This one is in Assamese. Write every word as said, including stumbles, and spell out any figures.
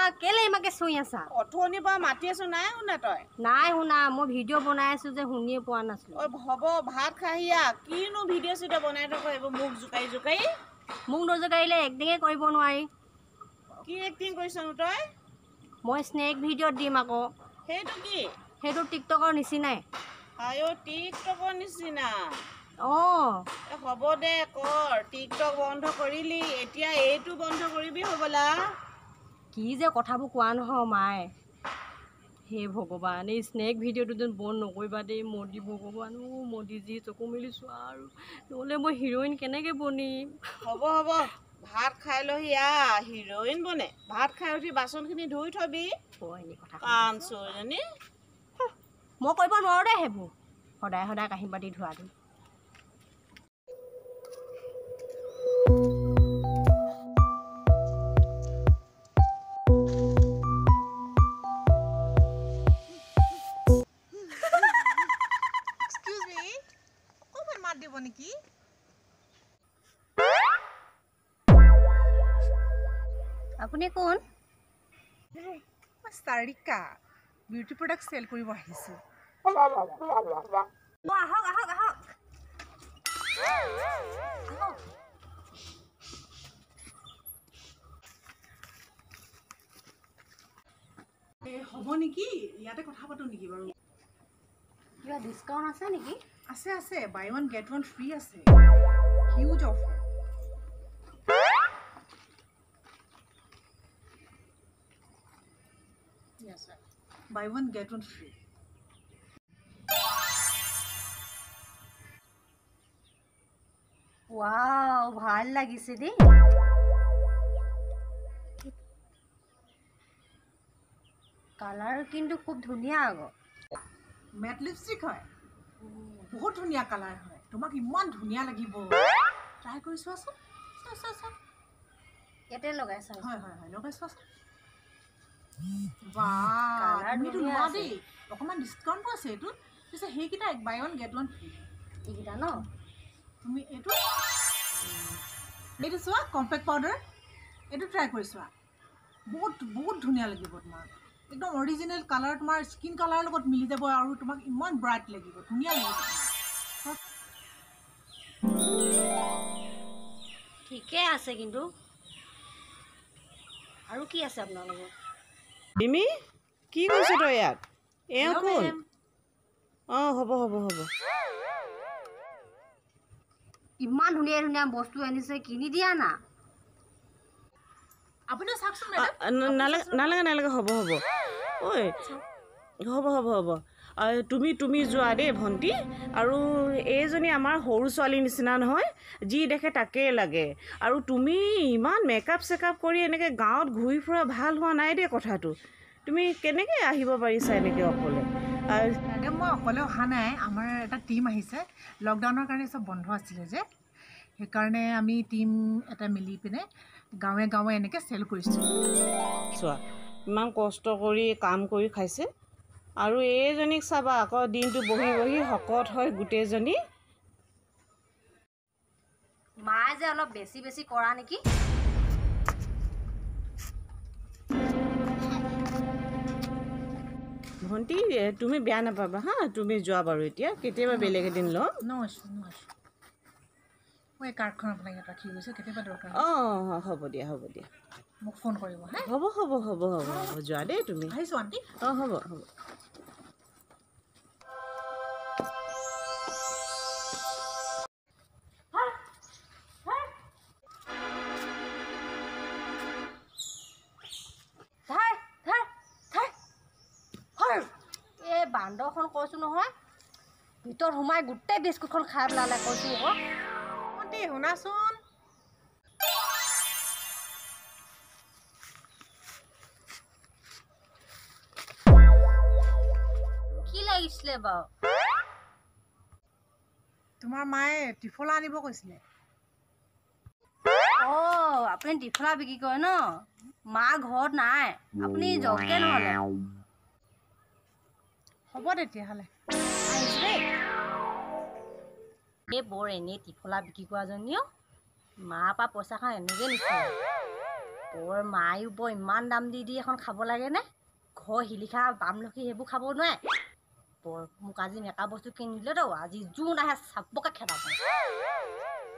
কেলে ইমাকে চুই আছা অথনি পৰা মাতি আছো নাই শুনা তই নাই শুনা মই ভিডিঅ' বনাই আছো যে শুনিয়ে পোৱা নাছিলো ঐ হ'ব ভাত খাহিয়া কিনো ভিডিঅ' চিডিঅ' বনাই থাক এইবোৰ মুখ জোকাৰি জোকাৰি মোক নজোকাৰিলে এক্টিঙে কৰিব নোৱাৰি কি এক্টিং কৰিছনো তই মই স্নেক ভিডিঅ'ত দিম আকৌ সেইটো কি সেইটো টিকটকৰ নিচিনাই আয়ো টিকটকৰ নিচিনা অঁ হ'ব দে কৰ টিকটক বন্ধ কৰিলি এতিয়া এইটো বন্ধ কৰিবি হ'বলা কি যে কথাবোৰ কোৱা নহয় মায়ে হে ভগৱান এই স্নেক ভিডিঅ'টো যেন বন্ধ নকৰিবা দেই মোদী ভগৱান অ' মোদীজী চকু মেলি চোৱা আৰু নহ'লে মই হিৰ'ইন কেনেকৈ বনিম হ'ব হ'ব ভাত খাই লহি আহ হিৰ'ইন বনে ভাত খাই উঠি বাচনখিনি ধুই থবি কাণ চোৰজনী মই কৰিব নোৱাৰোঁ দেই সেইবোৰ সদায় সদায় কাঁহী বাতি ধোৱাটো নেকি আপুনি কোন সাৰিকা বিউটি প্ৰডাক্ট চেল কৰিব আহিছোঁ আহক আহক আহক হ'ব নেকি ইয়াতে কথা পাতো নেকি বাৰু কিবা ডিছকাউণ্ট আছে নেকি আছে আছে buy one get one free আছে huge offer Yes, sir. Buy one, get one free. Wow, ভাল লাগিছে দেই কালাৰ কিন্তু খুব ধুনীয়া আগো মেট লিপষ্টিক হয় বহুত ধুনীয়া কালাৰ হয় তোমাক ইমান ধুনীয়া লাগিব ট্ৰাই কৰি চোৱাচোন চোৱা চোৱা চোৱা ইয়াতে লগাইছা হয় হয় হয় লগাই চোৱাচোন বাহ তুমিতো লোৱা দেই অকণমান ডিছকাউণ্টো আছে এইটোত পিছে সেইকেইটা buy one get one free এইকেইটা ন তুমি এইটো এইটো চোৱা কম্পেক্ট পাউডাৰ এইটো ট্ৰাই কৰি চোৱা বহুত বহুত ধুনীয়া লাগিব তোমাৰ একদম অৰিজিনেল কালাৰ তোমাৰ স্কিন কালাৰৰ লগত মিলি যাব আৰু তোমাক ইমান ব্ৰাইট লাগিব ধুনীয়া লাগিব ঠিকে আছে কিন্তু আৰু কি আছে আপোনাৰ লগত ডিমি কি কৈছ তই ইয়াত এওঁ কোন অঁ হ'ব হ'ব হ'ব ইমান ধুনীয়া ধুনীয়া বস্তু আনিছে কিনি দিয়া না আপুনি চাওকচোন নালাগে নালাগে নালাগে হ'ব হ'ব ঐ হ'ব হ'ব হ'ব তুমি তুমি যোৱা দেই ভণ্টি আৰু এইজনী আমাৰ সৰু ছোৱালীৰ নিচিনা নহয় যি দেখে তাকেই লাগে আৰু তুমি ইমান মেকআপ চেকআপ কৰি এনেকৈ গাঁৱত ঘূৰি ফুৰা ভাল হোৱা নাই দেই কথাটো তুমি কেনেকৈ আহিব পাৰিছা এনেকৈ অকলে মেডাম মই অকলে অহা নাই আমাৰ এটা টীম আহিছে লকডাউনৰ কাৰণে চব বন্ধ আছিলে যে সেইকাৰণে আমি টীম এটা মিলি পিনে গাঁৱে গাঁৱে এনেকৈ চেল কৰিছোঁ চোৱা ইমান কষ্ট কৰি কাম কৰি খাইছে আৰু এইজনীক চাবা আকৌ দিনটো বহি বহি শকত হয় গোটেইজনী মায়ে যে অলপ বেছি বেছি কৰা নেকি ভণ্টি তুমি বেয়া নাপাবা হা তুমি যোৱা বাৰু এতিয়া কেতিয়াবা বেলেগ এদিন ল'ম মই কাৰ্ডখন আপোনাক ইয়াত ৰাখি গৈছোঁ কেতিয়াবা দৰকাৰ অঁ হ'ব দিয়া হ'ব দিয়া মোক ফোন কৰিব হ'ব হ'ব হ'ব হ'ব হ'ব যোৱা দেই তুমি আহিছোঁ আণ্টি অঁ হ'ব হ'ব এই বান্দৰখন কৈছোঁ নহয় ভিতৰত সোমাই গোটেই বিস্কুটখন খাই পেলালে কৈছোঁ আকৌ ভণ্টি শুনাচোন কি লাগিছিলে বাৰু তোমাৰ মায়ে ত্ৰিফলা আনিব কৈছিলে অঁ আপুনি ত্ৰিফলা বিক্ৰী কৰে ন মা ঘৰত নাই আপুনি যাওকগৈ নহ'লে হ'ব তেতিয়াহ'লে এই বৰ এনেই ত্ৰিফলা বিক্ৰী কৰাজনীও মাৰ পৰা পইচা খাই এনেকৈ নিছে বৰ মায়ো বৰ ইমান দাম দি দি এখন খাব লাগেনে ঘৰ শিলিখা আমলখি সেইবোৰ খাব নোৱাৰে বৰ মোক আজি মেকআপ বস্তু কিনি দিলে তো আজি জোন আহে চাবকে খেদাব